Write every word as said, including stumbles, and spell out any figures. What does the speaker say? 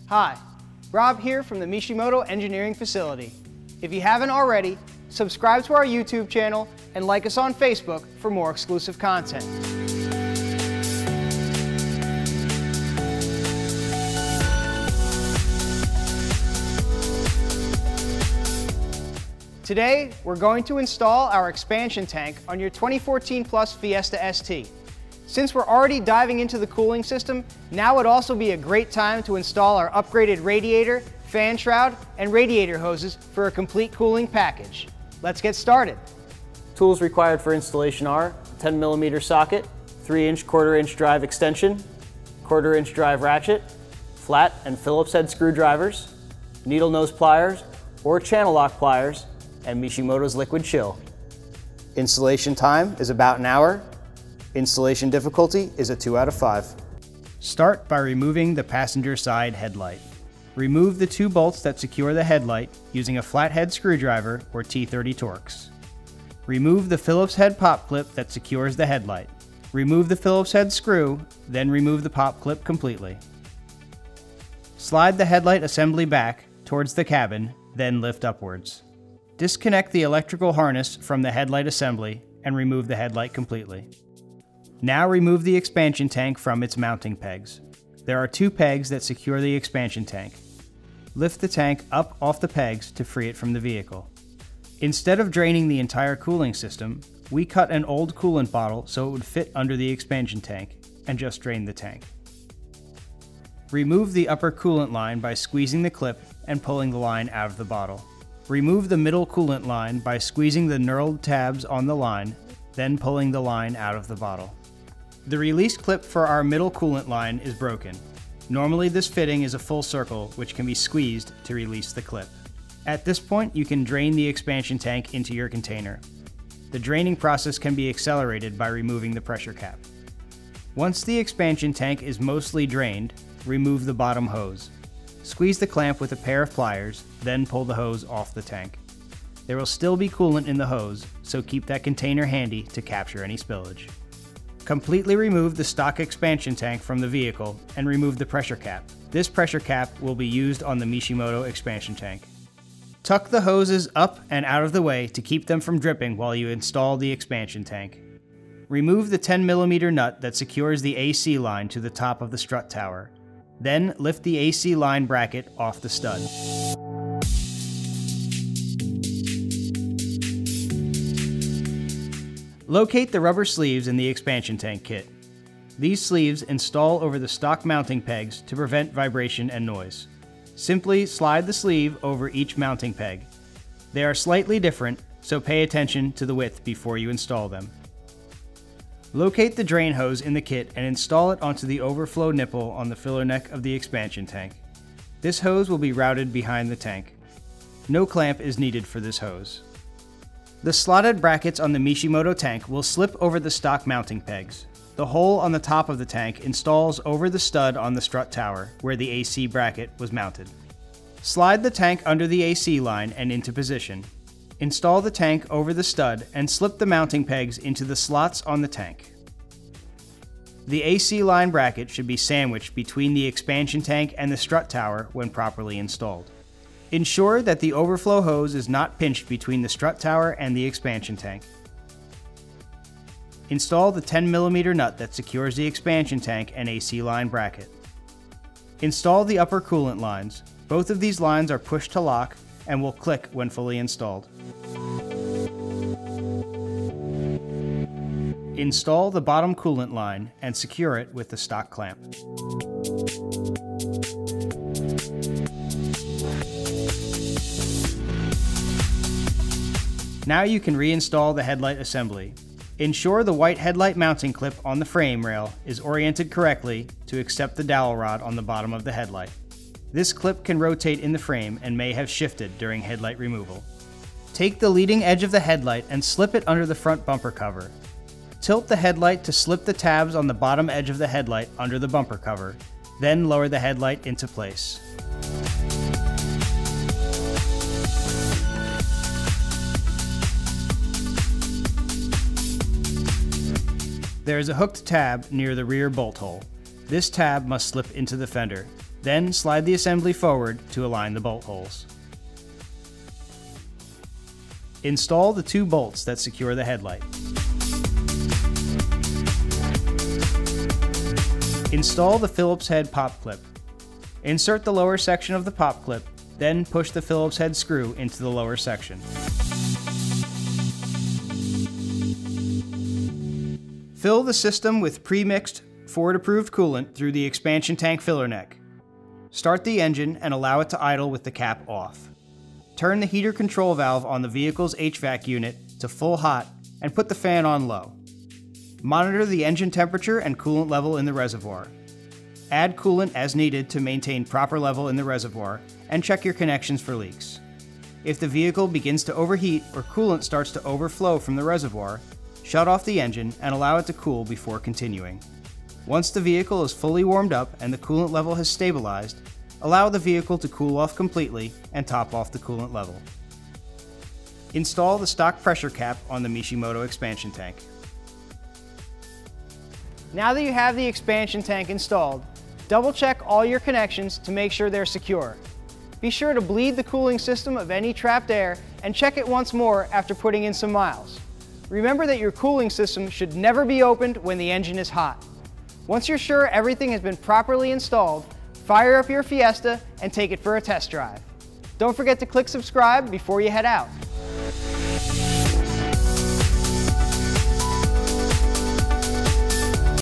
Hi, Rob here from the Mishimoto Engineering Facility. If you haven't already, subscribe to our YouTube channel and like us on Facebook for more exclusive content. Today, we're going to install our expansion tank on your twenty fourteen Plus Fiesta S T. Since we're already diving into the cooling system, now would also be a great time to install our upgraded radiator, fan shroud, and radiator hoses for a complete cooling package. Let's get started. Tools required for installation are ten millimeter socket, three inch quarter inch drive extension, quarter inch drive ratchet, flat and Phillips head screwdrivers, needle nose pliers or channel lock pliers, and Mishimoto's liquid chill. Installation time is about an hour. Installation difficulty is a two out of five. Start by removing the passenger side headlight. Remove the two bolts that secure the headlight using a flathead screwdriver or T thirty Torx. Remove the Phillips head pop clip that secures the headlight. Remove the Phillips head screw, then remove the pop clip completely. Slide the headlight assembly back towards the cabin, then lift upwards. Disconnect the electrical harness from the headlight assembly and remove the headlight completely. Now remove the expansion tank from its mounting pegs. There are two pegs that secure the expansion tank. Lift the tank up off the pegs to free it from the vehicle. Instead of draining the entire cooling system, we cut an old coolant bottle so it would fit under the expansion tank and just drain the tank. Remove the upper coolant line by squeezing the clip and pulling the line out of the bottle. Remove the middle coolant line by squeezing the knurled tabs on the line, then pulling the line out of the bottle. The release clip for our middle coolant line is broken. Normally this fitting is a full circle which can be squeezed to release the clip. At this point you can drain the expansion tank into your container. The draining process can be accelerated by removing the pressure cap. Once the expansion tank is mostly drained, remove the bottom hose. Squeeze the clamp with a pair of pliers, then pull the hose off the tank. There will still be coolant in the hose, so keep that container handy to capture any spillage. Completely remove the stock expansion tank from the vehicle and remove the pressure cap. This pressure cap will be used on the Mishimoto expansion tank. Tuck the hoses up and out of the way to keep them from dripping while you install the expansion tank. Remove the ten millimeter nut that secures the A C line to the top of the strut tower. Then lift the A C line bracket off the stud. Locate the rubber sleeves in the expansion tank kit. These sleeves install over the stock mounting pegs to prevent vibration and noise. Simply slide the sleeve over each mounting peg. They are slightly different, so pay attention to the width before you install them. Locate the drain hose in the kit and install it onto the overflow nipple on the filler neck of the expansion tank. This hose will be routed behind the tank. No clamp is needed for this hose. The slotted brackets on the Mishimoto tank will slip over the stock mounting pegs. The hole on the top of the tank installs over the stud on the strut tower, where the A C bracket was mounted. Slide the tank under the A C line and into position. Install the tank over the stud and slip the mounting pegs into the slots on the tank. The A C line bracket should be sandwiched between the expansion tank and the strut tower when properly installed. Ensure that the overflow hose is not pinched between the strut tower and the expansion tank. Install the ten millimeter nut that secures the expansion tank and A C line bracket. Install the upper coolant lines. Both of these lines are pushed to lock and will click when fully installed. Install the bottom coolant line and secure it with the stock clamp. Now you can reinstall the headlight assembly. Ensure the white headlight mounting clip on the frame rail is oriented correctly to accept the dowel rod on the bottom of the headlight. This clip can rotate in the frame and may have shifted during headlight removal. Take the leading edge of the headlight and slip it under the front bumper cover. Tilt the headlight to slip the tabs on the bottom edge of the headlight under the bumper cover, then lower the headlight into place. There is a hooked tab near the rear bolt hole. This tab must slip into the fender. Then slide the assembly forward to align the bolt holes. Install the two bolts that secure the headlight. Install the Phillips head pop clip. Insert the lower section of the pop clip, then push the Phillips head screw into the lower section. Fill the system with pre-mixed, Ford-approved coolant through the expansion tank filler neck. Start the engine and allow it to idle with the cap off. Turn the heater control valve on the vehicle's H V A C unit to full hot and put the fan on low. Monitor the engine temperature and coolant level in the reservoir. Add coolant as needed to maintain proper level in the reservoir, and check your connections for leaks. If the vehicle begins to overheat or coolant starts to overflow from the reservoir, shut off the engine and allow it to cool before continuing. Once the vehicle is fully warmed up and the coolant level has stabilized, allow the vehicle to cool off completely and top off the coolant level. Install the stock pressure cap on the Mishimoto expansion tank. Now that you have the expansion tank installed, double check all your connections to make sure they're secure. Be sure to bleed the cooling system of any trapped air and check it once more after putting in some miles. Remember that your cooling system should never be opened when the engine is hot. Once you're sure everything has been properly installed, fire up your Fiesta and take it for a test drive. Don't forget to click subscribe before you head out.